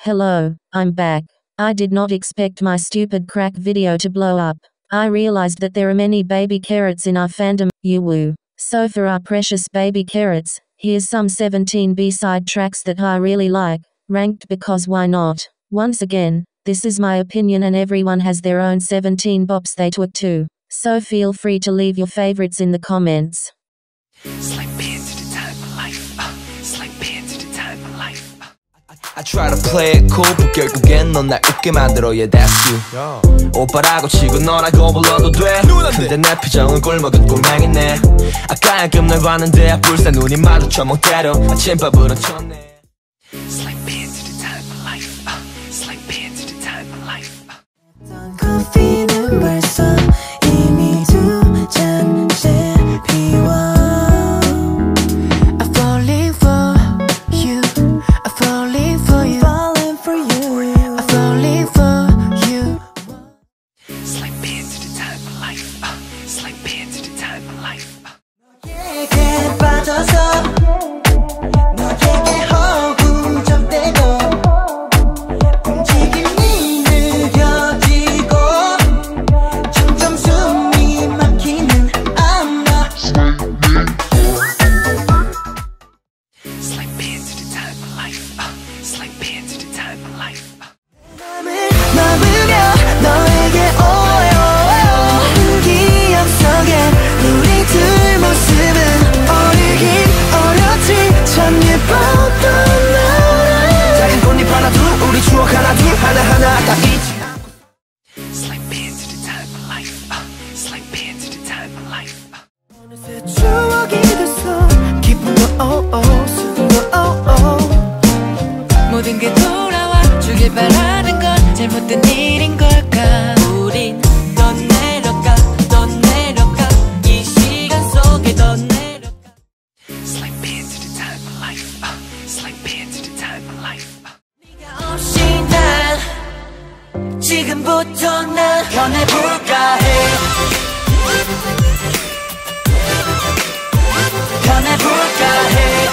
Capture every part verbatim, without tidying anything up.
Hello, I'm back. I did not expect my stupid crack video to blow up. I realized that there are many baby carrots in our fandom, you woo. So for our precious baby carrots, here's some seventeen B-side tracks that I really like, ranked because why not? Once again, this is my opinion and everyone has their own seventeen bops they took too. So feel free to leave your favorites in the comments. Slang bands to the time of life. Uh, slang bands to the time of life. I try to play it cool, but 결국엔 넌 날 웃게 만들어, yeah that's you. 오빠라고 치고 너라고 불러도 돼. 근데 내 표정은 꿀먹은 꼴망이네. 아까 야금 널 봤는데 불새 눈이 마주쳐 멍 때려. 아침밥으로 쳤네. Slang bands to the time of life. Uh, slang bands to the time of life. 커피는 벌써 이미 두 잔째 비워. 추억이 됐어. 기쁨도 오오 슬픔도 오오 모든 게 돌아와 주길 바라는 건 잘못된 일인 걸까. 우린 더 내려가 더 내려가 이 시간 속에 더 내려가. Slang band to the time of life. Uh, slang band to the time of life. 네가 없이 난 지금부터 난 변해볼까 해. 변해볼까 해.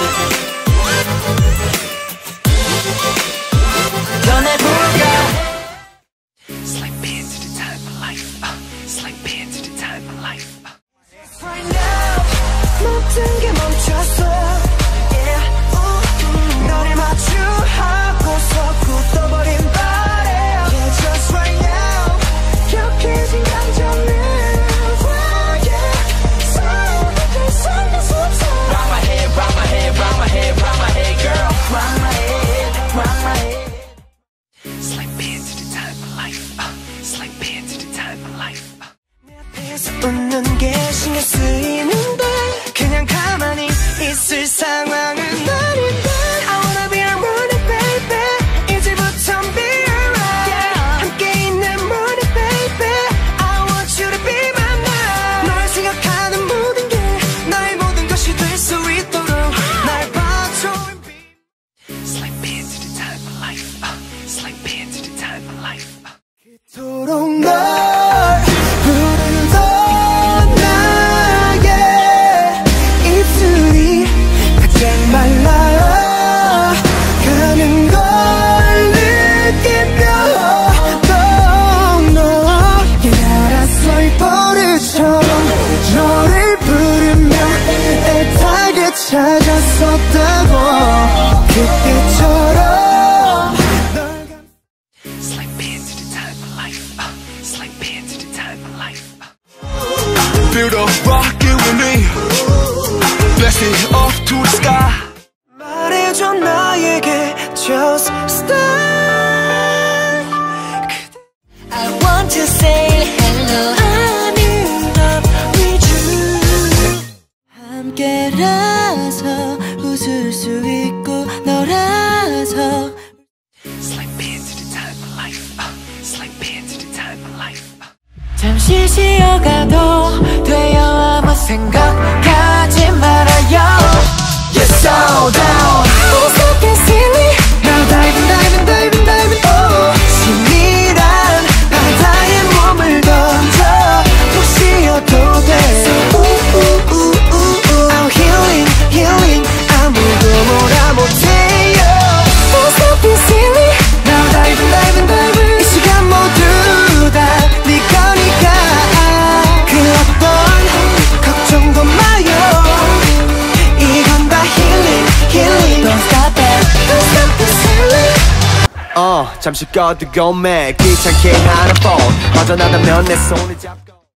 변해볼까 해. Slang band to the time of life. Uh, slang band to the time of life. Right now 모든 게 멈췄어. Yeah. uh, 너를 마주하고서 굳어버린 발에. Yeah, just right now 격해진 감정을. 웃는 게 신경 쓰이는데 그냥 가만히 있을 상황은 아닌데. I wanna be around it baby. 이제부턴 be around. Yeah. 함께 있는 morning baby. I want you to be my man. 널 생각하는 모든 게 나의 모든 것이 될 수 있도록 날 봐줘. Slang band to the time of life. Uh, slang band to the time of life. 그토록 널 부르던 말라가는 걸 느끼며 너 알았어 이 버릇처럼 너를 부르며 애타게 찾았었다고 그때처럼. Slang band to the time of life. Uh, slang band to the time of life. Build a rock you and me. Blast it off to the sky. 말해줘 나에게 just stay. I want to say hello. I'm in love with you. 함께라서 웃을 수 있고 너라서. Slang band to the time of life. Uh, slang band to the time of life. 잠시 쉬어가도 돼요. 아무 생각하지 말아요. You're so down. It's not that silly. Now diving, diving, diving, diving. Oh, 신이란 바다에 몸을 던져 푹 쉬어도 돼. So ooh, ooh, ooh, ooh, ooh. I'm healing, healing. 아무도 뭐라 못해요. It's not that silly. 어 잠시 꺼두고 매 귀찮게 하는 폰 허전하다면 내 손을 잡고